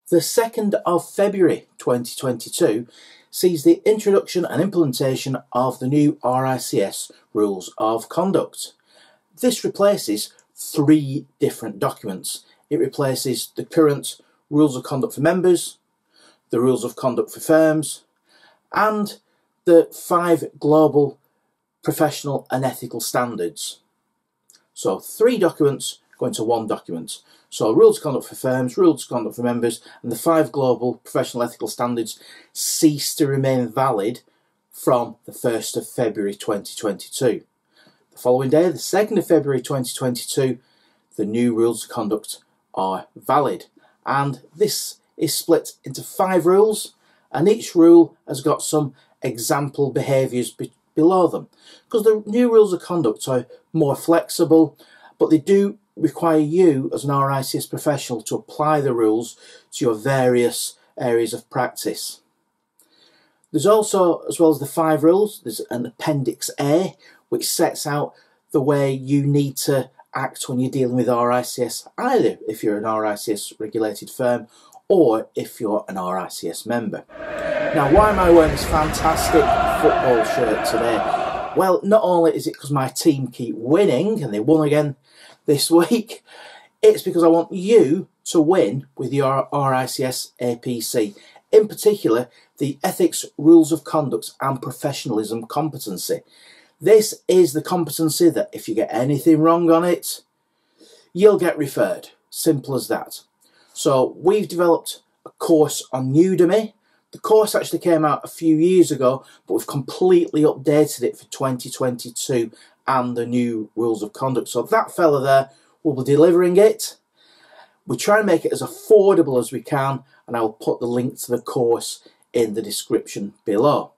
The 2nd of February 2022 sees the introduction and implementation of the new RICS Rules of Conduct. This replaces 3 different documents. It replaces the current Rules of Conduct for members, the Rules of Conduct for firms, and the 5 global professional and ethical standards. So 3 documents go into 1 document. So Rules of Conduct for firms, Rules of Conduct for members, and the 5 global professional ethical standards cease to remain valid from the 1st of February 2022. The following day, the 2nd of February 2022, the new Rules of Conduct are valid. And this is split into 5 rules, and each rule has got some example behaviours below them. Because the new Rules of Conduct are more flexible, but they do require you as an RICS professional to apply the rules to your various areas of practice. There's also, as well as the 5 rules, there's an Appendix A which sets out the way you need to act when you're dealing with RICS, either if you're an RICS regulated firm or if you're an RICS member. Now, why am I wearing this fantastic football shirt today? Well, not only is it because my team keep winning, and they won again this week, it's because I want you to win with your RICS APC, in particular the Ethics, Rules of Conduct and Professionalism competency. This is the competency that if you get anything wrong on it, you'll get referred. Simple as that. So we've developed a course on Udemy. The course actually came out a few years ago, but we've completely updated it for 2022 and the new Rules of Conduct. So that fella there will be delivering it. We try and make it as affordable as we can, and I will put the link to the course in the description below.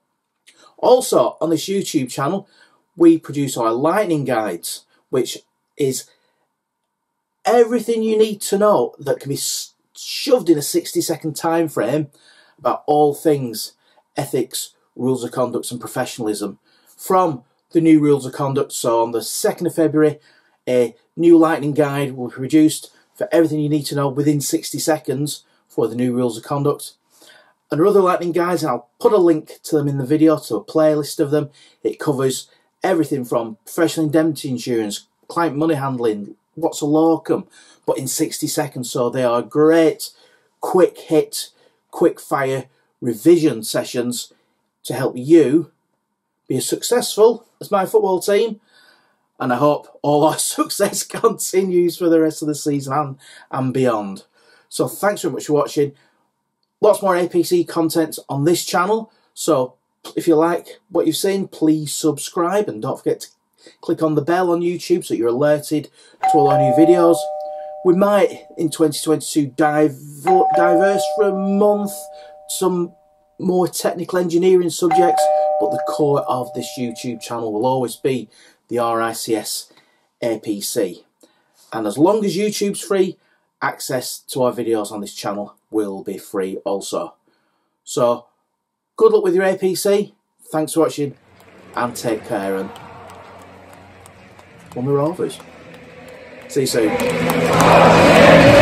Also, on this YouTube channel, we produce our Lightning Guides, which is everything you need to know that can be shoved in a 60-second time frame about all things ethics, rules of conduct and professionalism from the new Rules of Conduct. So on the 2nd of February, a new Lightning Guide will be produced for everything you need to know within 60 seconds for the new Rules of Conduct. And other Lightning Guides, and I'll put a link to them in the video, to a playlist of them. It covers everything from professional indemnity insurance, client money handling, what's a locum, but in 60 seconds. So they are great, quick hit, quick fire revision sessions to help you be as successful as my football team. And I hope all our success continues for the rest of the season and beyond. So thanks very much for watching. Lots more APC content on this channel. So if you like what you've seen, please subscribe, and don't forget to click on the bell on YouTube so you're alerted to all our new videos. We might in 2022 diverse for a month some more technical engineering subjects, but the core of this YouTube channel will always be the RICS APC. And as long as YouTube's free, access to our videos on this channel will be free also. So good luck with your APC, thanks for watching, and take care, and one more Rovers. See you soon.